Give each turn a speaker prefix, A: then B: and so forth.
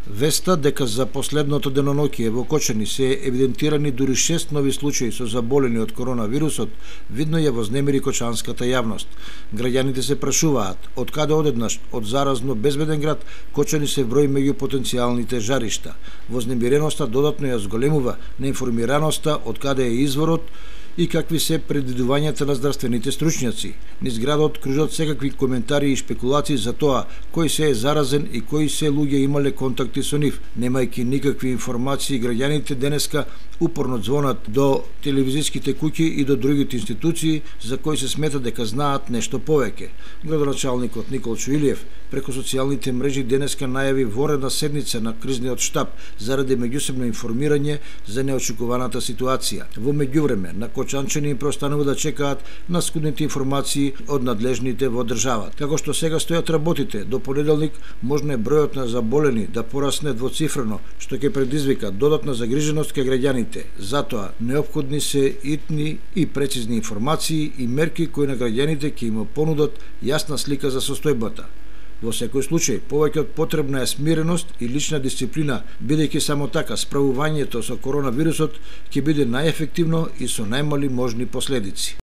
A: Веста дека за последното деноноќе во Кочани се евидентирани дури 6 нови случаи со заболени од коронавирусот, видно ја вознемири кочанската јавност. Граѓаните се прашуваат од каде одеднаш од заразно безбеден град Кочани се брои меѓу потенцијалните жаришта. Вознемиреноста додатно ја зголемува неинформираноста од каде е изворот и какви се предвидувањата на здравствените стручњаци. Низ градот кружат секакви коментари и шпекулации за тоа кој се е заразен и кои се луѓе имале контакти со нив. Немајќи никакви информации, граѓаните денеска упорно звонат до телевизиските куќи и до другите институции за кои се смета дека знаат нешто повеќе. Градоначалникот Никол Чуилиев преку социјалните мрежи денеска најави воредна седница на кризниот штаб заради меѓусебно информирање за неочекуваната ситуација. Во меѓувреме, на кочанчани им преостанува да чекаат на скудните информации од надлежните во државата. Како што сега стојат работите, до понеделник можно е бројот на заболени да порасне двоцифрено, што ќе предизвика додатна загриженост кај граѓаните. Затоа неопходни се итни и прецизни информации и мерки кои на граѓаните ќе им понудат јасна слика за состојбата. Во секој случај, повеќе од потребна е смиреност и лична дисциплина, бидејќи само така справувањето со коронавирусот ќе биде најефективно и со најмали можни последици.